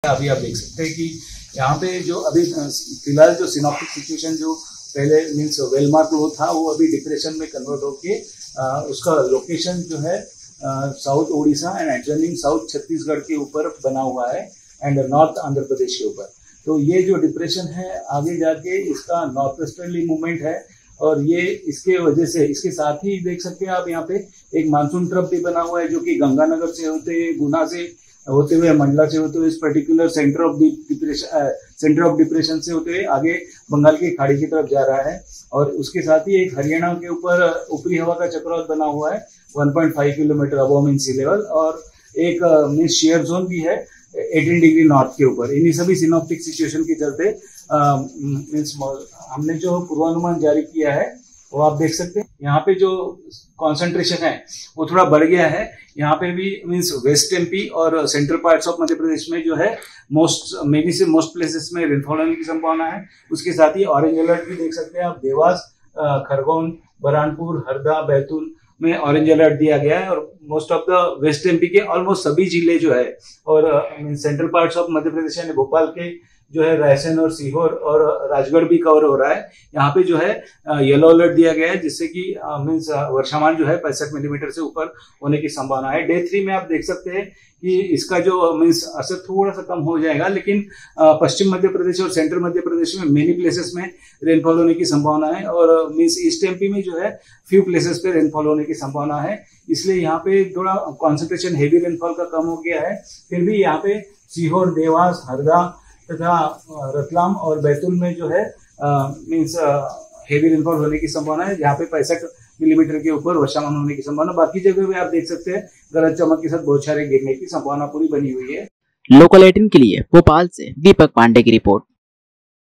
है। अभी आप देख सकते हैं कि यहाँ पे जो अभी फिलहाल जो सिनॉप्टिक सिचुएशन जो पहले मीन्स वेलमार्क लो था वो अभी डिप्रेशन में कन्वर्ट होके उसका लोकेशन जो है south Orissa and adjoining south Chhattisgarh के ऊपर बना हुआ है एंड नॉर्थ आंध्र प्रदेश के ऊपर। तो ये जो डिप्रेशन है आगे जाके इसका नॉर्थ वेस्टर्ली मूवमेंट है और ये इसके वजह से इसके साथ ही देख सकते हैं आप यहाँ पे एक मानसून ट्रफ भी बना हुआ है जो कि गंगानगर से होते गुना से होते हुए मंडला से होते हुए इस पर्टिकुलर सेंटर ऑफ डिप्रेशन से होते हुए आगे बंगाल की खाड़ी की तरफ जा रहा है। और उसके साथ ही एक हरियाणा के ऊपर ऊपरी हवा का चक्रवात बना हुआ है 1.5 kilometre above mean sea level और एक मीन शेयर जोन भी है 18 डिग्री नॉर्थ के ऊपर। इन्हीं सभी सिनॉप्टिक सिचुएशन के चलते मीन्स हमने जो पूर्वानुमान जारी किया है वो आप देख सकते हैं। यहाँ पे जो कॉन्सेंट्रेशन है वो थोड़ा बढ़ गया है। यहाँ पे भी मीन्स वेस्ट एमपी और central parts of Madhya Pradesh में जो है मोस्ट प्लेसेस में रेनफॉल होने की संभावना है। उसके साथ ही ऑरेंज अलर्ट भी देख सकते हैं आप। देवास, खरगोन, बरहानपुर, हरदा, बैतूल में ऑरेंज अलर्ट दिया गया है और most of the west MP के ऑलमोस्ट सभी जिले जो है और central parts of Madhya Pradesh यानी भोपाल के जो है रायसेन और सीहोर और राजगढ़ भी कवर हो रहा है। यहाँ पे जो है येलो अलर्ट दिया गया है जिससे कि मीन्स वर्षामान जो है 65 मिलीमीटर से ऊपर होने की संभावना है। डे 3 में आप देख सकते हैं कि इसका जो मीन्स असर थोड़ा सा कम हो जाएगा लेकिन पश्चिम मध्य प्रदेश और सेंट्रल मध्य प्रदेश में मेनी प्लेसेस में रेनफॉल होने की संभावना है और मीन्स ईस्ट एमपी में जो है फ्यू प्लेसेस पे रेनफॉल होने की संभावना है। इसलिए यहाँ पे थोड़ा कॉन्सेंट्रेशन हेवी रेनफॉल का कम हो गया है। फिर भी यहाँ पे सीहोर, देवास, हरदा तथा रतलाम और बैतूल में जो है मीन्स हेवी रेनफॉल होने की संभावना है जहाँ पे 65 मिलीमीटर के ऊपर वर्षामान होने की संभावना। बाकी जगह पे आप देख सकते हैं गरज चमक के साथ बहुत सारे गिरने की संभावना पूरी बनी हुई है। लोकल 18 के लिए भोपाल से दीपक पांडे की रिपोर्ट।